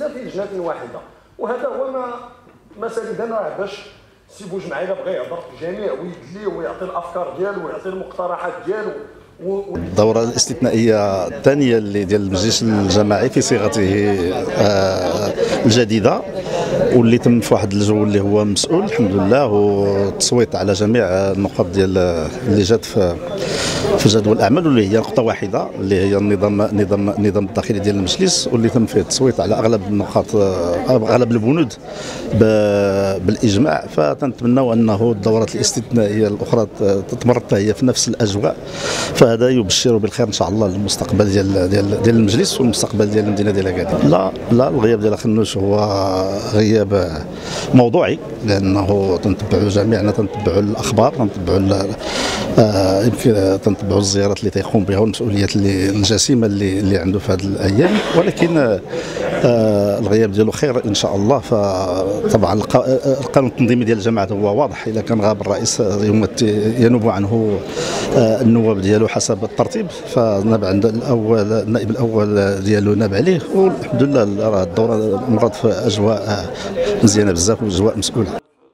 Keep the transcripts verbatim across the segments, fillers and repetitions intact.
متمركزه في لجنه واحده، وهذا هو ما مسالكنا باش سي بوجمعيله بغى يهضر في الجميع ويدلي ويعطي الافكار ديالو ويعطي المقترحات ديالو. الدورة الاستثنائية الثانية اللي ديال المجلس الجماعي في صيغته آه الجديدة، واللي تم في واحد الجو اللي هو مسؤول الحمد لله، والتصويت على جميع النقاط ديال اللي جات في في جدول الاعمال، واللي هي نقطة واحدة اللي هي النظام نظام النظام الداخلي ديال المجلس، واللي تم فيه التصويت على اغلب النقاط اغلب البنود بالاجماع. فتنتمنوا انه الدورات الاستثنائية الاخرى تتمر هي في نفس الاجواء، فهذا يبشر بالخير ان شاء الله للمستقبل ديال ديال ديال المجلس والمستقبل ديال المدينه ديال اكادير. لا لا الغياب ديال خنوش هو غياب موضوعي، لانه تنتبعوا جميعنا تنتبعوا الاخبار، تنتبعوا آه يمكن تنتبعوا الزيارات اللي تيقوم بها والمسؤوليات اللي الجسيمه اللي اللي عنده في هذه الايام، ولكن آه الغياب ديالو خير ان شاء الله. فطبعا القانون التنظيمي ديال الجماعات هو واضح، اذا كان غاب الرئيس ينوب عنه آه النواب ديالو حسب الترتيب، فناب عند الاول النائب الاول ديالو ناب عليه، والحمد لله راه الدوره مرت في اجواء مزيانه بزاف واجواء مسؤوله.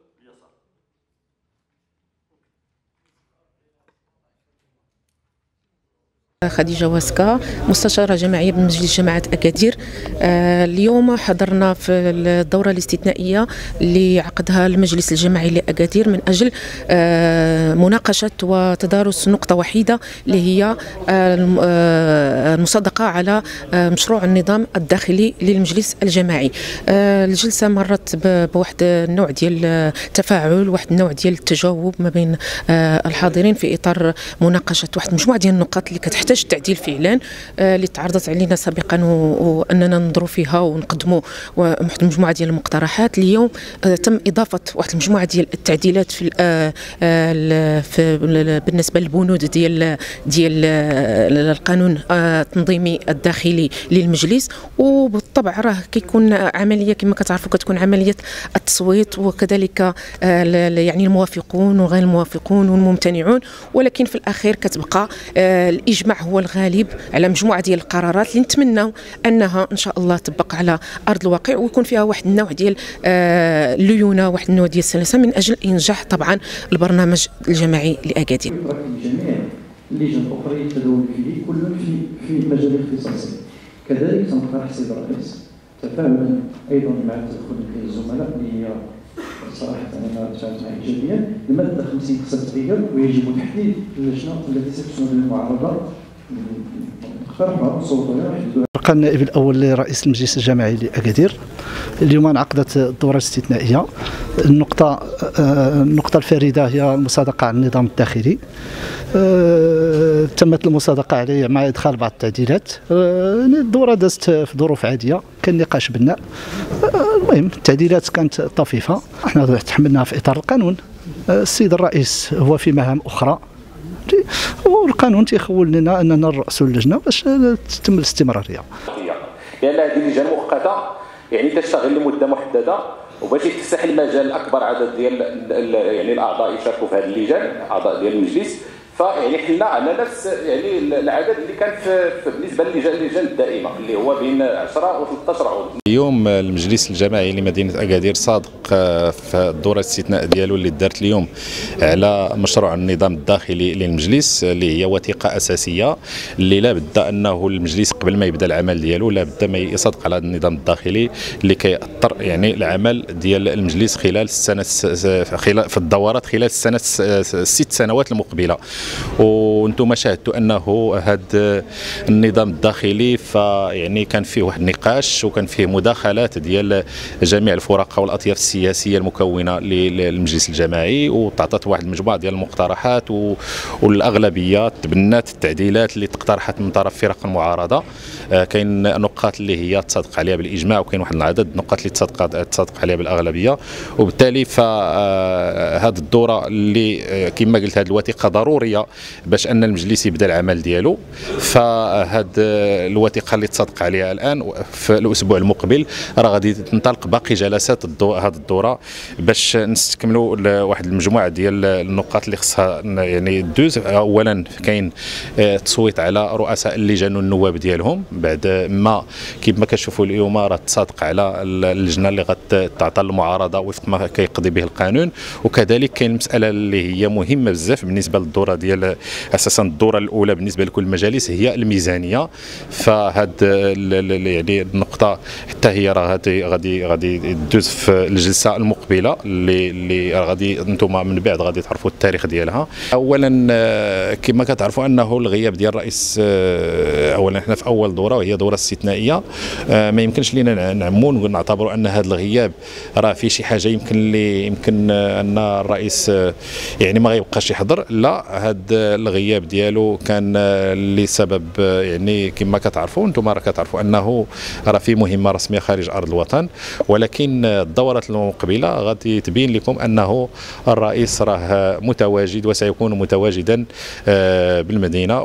خديجة واسكا، مستشارة جماعية بمجلس جماعة أكادير. اليوم حضرنا في الدورة الاستثنائية اللي عقدها المجلس الجماعي لأكادير من أجل مناقشة وتدارس نقطة وحيدة اللي هي المصادقة على مشروع النظام الداخلي للمجلس الجماعي. الجلسة مرت بواحد النوع ديال التفاعل، واحد النوع ديال التجاوب ما بين الحاضرين في إطار مناقشة واحد مجموعة ديال النقاط اللي كتحتاج تحتاج التعديل فعلا، اللي تعرضت علينا سابقا واننا ننظروا فيها ونقدموا واحد المجموعه ديال المقترحات. اليوم تم اضافه واحد المجموعه ديال التعديلات في, في بالنسبه للبنود ديال ديال القانون التنظيمي الداخلي للمجلس، وبالطبع راه كيكون عمليه كما كتعرفوا كتكون عمليه التصويت، وكذلك يعني الموافقون وغير الموافقون والممتنعون، ولكن في الاخير كتبقى الاجماع هو الغالب على مجموعه ديال القرارات اللي نتمنى انها ان شاء الله تطبق على ارض الواقع، ويكون فيها واحد النوع ديال الليونه، واحد النوع ديال السلاسه من اجل انجاح طبعا البرنامج الجماعي لاكادير. جميع اللجان الاخرى يتداول فيه كل في في مجال اختصاصي. كذلك تنقترح السيد الرئيس تفاعلا ايضا مع التدخل ديال الزملاء اللي هي صراحه انا تفاعلت معها ايجابيا. الماده خمسين خصها تتغير، ويجب تحديد اللجنه التي ستسند للمعارضه. بقى النائب الاول لرئيس المجلس الجماعي لاكادير. اليوم انعقدت الدوره الاستثنائيه. النقطه النقطه الفارده هي المصادقه على النظام الداخلي. تمت المصادقه عليه مع ادخال بعض التعديلات. الدوره دازت في ظروف عاديه، كان نقاش بناء. المهم التعديلات كانت طفيفه، احنا تحملناها في اطار القانون. السيد الرئيس هو في مهام اخرى، والقانون تيخول لنا اننا نرأسوا اللجنه باش تتم الاستمراريه. لان هذه اللجان مؤقته يعني تشتغل لمده محدده، وباش يتسح المجال لاكبر عدد ديال يعني الاعضاء يشاركوا في هذه اللجان، اعضاء ديال المجلس. فيعني حنا على نفس يعني العدد اللي كان في بالنسبه للجان الدائمه اللي هو بين عشرة و ثلاثة عشر عضو. اليوم المجلس الجماعي لمدينه اكادير صادق في الدوره الاستثناء ديالو اللي دارت اليوم على مشروع النظام الداخلي للمجلس، اللي هي وثيقه اساسيه اللي لا بد انه المجلس قبل ما يبدا العمل ديالو لا بد ما يصادق على النظام الداخلي اللي كيأثر يعني العمل ديال المجلس خلال السنه خلال في الدورات خلال السنه الست سنوات المقبله. وانتم شاهدتوا انه هذا النظام الداخلي فيعني كان فيه واحد النقاش وكان فيه مداخلات ديال جميع الفرق والاطياف السياسيه المكونه للمجلس الجماعي، وتعطت واحد المجموعه ديال المقترحات والاغلبيه تبنات التعديلات اللي تقترحت من طرف فرق المعارضه. كاين نقاط اللي هي تصادق عليها بالاجماع، وكاين واحد العدد النقاط اللي تصادق تصادق عليها بالاغلبيه، وبالتالي فهذه الدوره اللي كما قلت هذه الوثيقه ضروريه الضروريه باش ان المجلس يبدا العمل ديالو. فهاد الوثيقه اللي تصادق عليها الان في الاسبوع المقبل راه غادي تنطلق باقي جلسات هذه الدوره باش نستكملوا واحد المجموعه ديال النقاط اللي خصها يعني دوز. اولا كاين تصويت على رؤساء اللجان والنواب ديالهم بعد ما كيف ما كتشوفوا اليوم راه تصادق على اللجنه اللي غتعطى المعارضه وفق ما كيقضي به القانون. وكذلك كاين المساله اللي هي مهمه بزاف بالنسبه للدوره ديال اساسا الدوره الاولى بالنسبه لكل المجالس هي الميزانيه. فهاد يعني النقطه حتى هي راه غادي غادي غادي تدوز في الجلسه المقبله اللي اللي غادي انتم من بعد غادي تعرفوا التاريخ ديالها. اولا كما كتعرفوا انه الغياب ديال الرئيس اولا حنا في اول دوره وهي دوره استثنائيه ما يمكنش لينا نعموا نعتبروا ان هذا الغياب راه في شي حاجه يمكن اللي يمكن ان الرئيس يعني ما غيبقاش يحضر. لا، هذا الغياب ديالو كان لسبب يعني كما كتعرفوا انتم راه كتعرفوا انه راه في مهمه رسميه خارج ارض الوطن. ولكن الدوره المقبله غادي تبين لكم انه الرئيس راه متواجد وسيكون متواجدا بالمدينه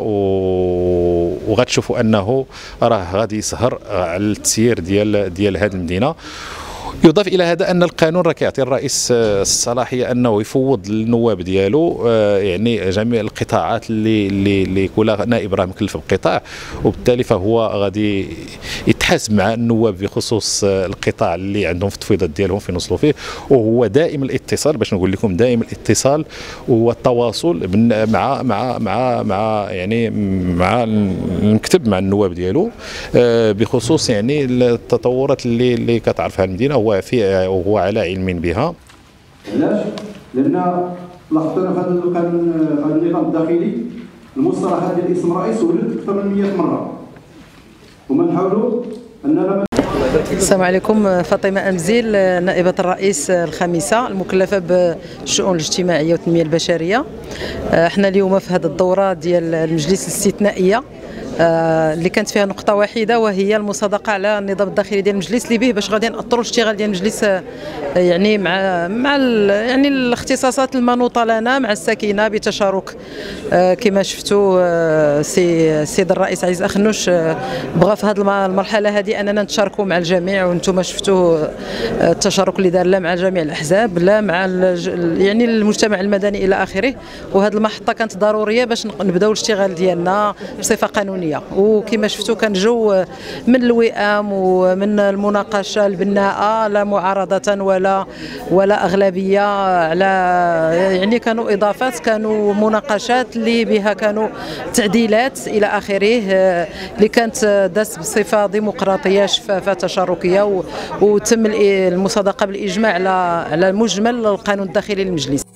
وغتشوفوا انه راه غادي يسهر على التسيير ديال ديال هذه المدينه. يضاف الى هذا ان القانون راه كيعطي الرئيس الصلاحيه انه يفوض للنواب ديالو يعني جميع القطاعات اللي اللي اللي كل نائب راه مكلف بقطاع، وبالتالي فهو غادي يتحاسب مع النواب بخصوص القطاع اللي عندهم في التفويضات ديالهم في نوصلوا فيه. وهو دائم الاتصال باش نقول لكم دائم الاتصال والتواصل مع مع مع مع يعني مع المكتب مع النواب ديالو بخصوص يعني التطورات اللي اللي كتعرفها المدينه هو في وهو على علم بها. علاش؟ لان لاحظنا في هذا القانون هذا النظام الداخلي المصطلحات ديال اسم الرئيس ولد اكثر من مئة مره وما نحاولوا اننا. السلام عليكم. فاطمه امزيل نائبه الرئيس الخامسه المكلفه بالشؤون الاجتماعيه والتنميه البشريه. احنا اليوم في هذه الدوره ديال المجلس الاستثنائيه اللي كانت فيها نقطة واحدة وهي المصادقة على النظام الداخلي ديال المجلس اللي به باش غادي نأطروا الاشتغال ديال المجلس يعني مع مع يعني الاختصاصات المنوطة لنا مع الساكنة بتشارك. كما شفتوا سي السيد الرئيس عزيز أخنوش بغى في هذه المرحلة هذه أننا نتشاركوا مع الجميع، وانتم شفتوا التشارك اللي دار لا مع جميع الأحزاب لا مع يعني المجتمع المدني إلى آخره. وهذه المحطة كانت ضرورية باش نبداو الاشتغال ديالنا بصفة قانونية. وكما شفتوا كان جو من الوئام ومن المناقشه البناءه لا معارضه ولا ولا اغلبيه على يعني كانوا اضافات كانوا مناقشات اللي بها كانوا تعديلات الى اخره اللي كانت داس بصفه ديمقراطيه شفافه تشاركيه وتم المصادقه بالاجماع على على مجمل القانون الداخلي للمجلس.